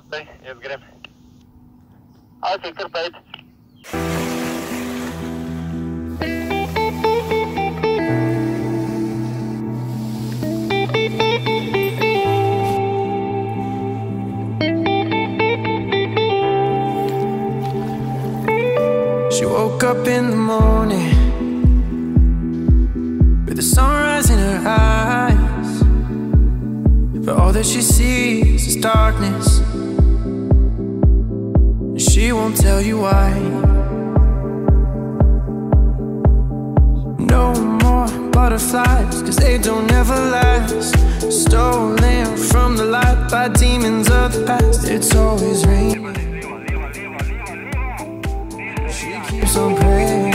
Sej, jaz grem. Ok, kar pejte. She woke up in the morning with the sunrise in her eyes, but all that she sees is darkness, and she won't tell you why. No more butterflies, 'cause they don't ever last. Stolen from the light by demons of the past. It's always raining. She keeps on praying.